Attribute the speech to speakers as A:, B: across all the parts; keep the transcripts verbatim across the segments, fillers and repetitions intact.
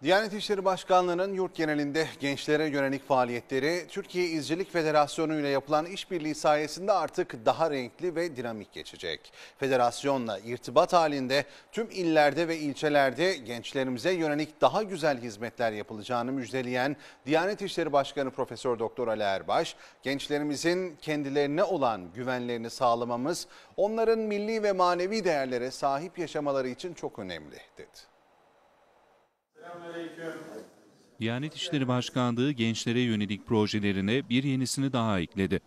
A: Diyanet İşleri Başkanlığı'nın yurt genelinde gençlere yönelik faaliyetleri Türkiye İzcilik Federasyonu ile yapılan işbirliği sayesinde artık daha renkli ve dinamik geçecek. Federasyonla irtibat halinde tüm illerde ve ilçelerde gençlerimize yönelik daha güzel hizmetler yapılacağını müjdeleyen Diyanet İşleri Başkanı Profesör Doktor Ali Erbaş, gençlerimizin kendilerine olan güvenlerini sağlamamız, onların milli ve manevi değerlere sahip yaşamaları için çok önemli dedi.
B: Diyanet İşleri Başkanlığı gençlere yönelik projelerine bir yenisini daha ekledi.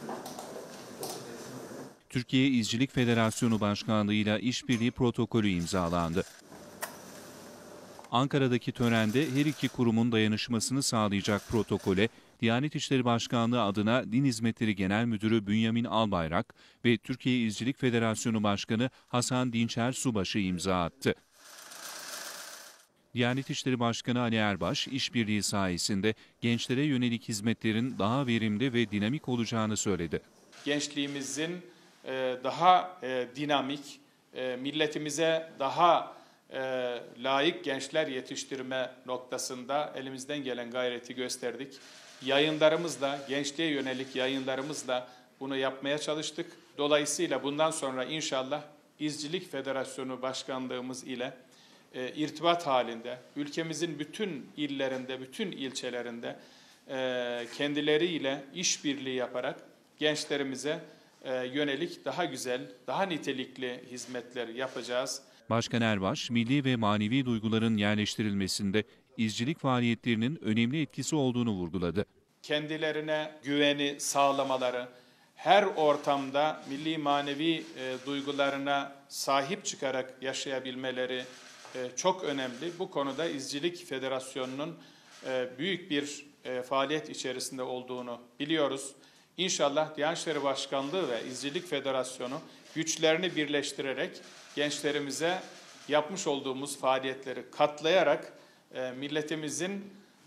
B: Türkiye İzcilik Federasyonu Başkanlığı ile işbirliği protokolü imzalandı. Ankara'daki törende her iki kurumun dayanışmasını sağlayacak protokole Diyanet İşleri Başkanlığı adına Din Hizmetleri Genel Müdürü Bünyamin Albayrak ve Türkiye İzcilik Federasyonu Başkanı Hasan Dinçer Subaşı imza attı. Diyanet İşleri Başkanı Ali Erbaş, işbirliği sayesinde gençlere yönelik hizmetlerin daha verimli ve dinamik olacağını söyledi.
C: Gençliğimizin daha dinamik, milletimize daha layık gençler yetiştirme noktasında elimizden gelen gayreti gösterdik. Yayınlarımızla, gençliğe yönelik yayınlarımızla bunu yapmaya çalıştık. Dolayısıyla bundan sonra inşallah İzcilik Federasyonu Başkanlığımız ile E, irtibat halinde, ülkemizin bütün illerinde, bütün ilçelerinde e, kendileriyle işbirliği yaparak gençlerimize e, yönelik daha güzel, daha nitelikli hizmetler yapacağız.
B: Başkan Erbaş, milli ve manevi duyguların yerleştirilmesinde izcilik faaliyetlerinin önemli etkisi olduğunu vurguladı.
C: Kendilerine güveni sağlamaları, her ortamda milli manevi e, duygularına sahip çıkarak yaşayabilmeleri çok önemli. Bu konuda İzcilik Federasyonu'nun büyük bir faaliyet içerisinde olduğunu biliyoruz. İnşallah Diyanet İşleri Başkanlığı ve İzcilik Federasyonu güçlerini birleştirerek gençlerimize yapmış olduğumuz faaliyetleri katlayarak milletimizin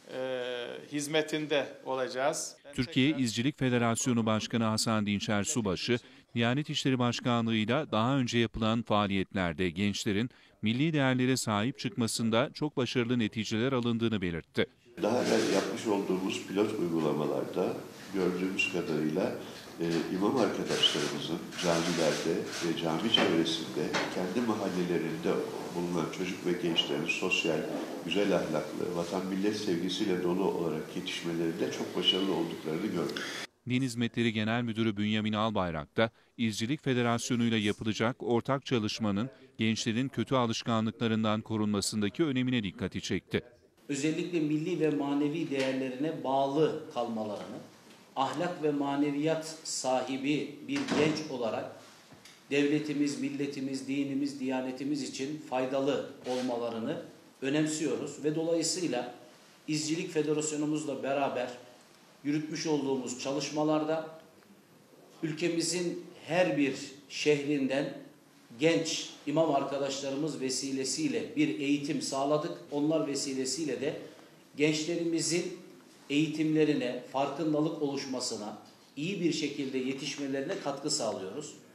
C: hizmetinde olacağız.
B: Türkiye İzcilik Federasyonu Başkanı Hasan Dinçer Subaşı, Diyanet İşleri Başkanlığı'yla daha önce yapılan faaliyetlerde gençlerin milli değerlere sahip çıkmasında çok başarılı neticeler alındığını belirtti.
D: Daha evvel yapmış olduğumuz pilot uygulamalarda gördüğümüz kadarıyla e, imam arkadaşlarımızın camilerde ve cami çevresinde kendi mahallelerinde bulunan çocuk ve gençlerin sosyal, güzel ahlaklı, vatan millet sevgisiyle dolu olarak yetişmelerinde çok başarılı olduklarını gördük.
B: Din Hizmetleri Genel Müdürü Bünyamin Albayrak da İzcilik Federasyonu ile yapılacak ortak çalışmanın gençlerin kötü alışkanlıklarından korunmasındaki önemine dikkati çekti.
E: Özellikle milli ve manevi değerlerine bağlı kalmalarını, ahlak ve maneviyat sahibi bir genç olarak devletimiz, milletimiz, dinimiz, diyanetimiz için faydalı olmalarını önemsiyoruz ve dolayısıyla İzcilik Federasyonumuzla beraber yürütmüş olduğumuz çalışmalarda ülkemizin her bir şehrinden genç imam arkadaşlarımız vesilesiyle bir eğitim sağladık. Onlar vesilesiyle de gençlerimizin eğitimlerine, farkındalık oluşmasına, iyi bir şekilde yetişmelerine katkı sağlıyoruz.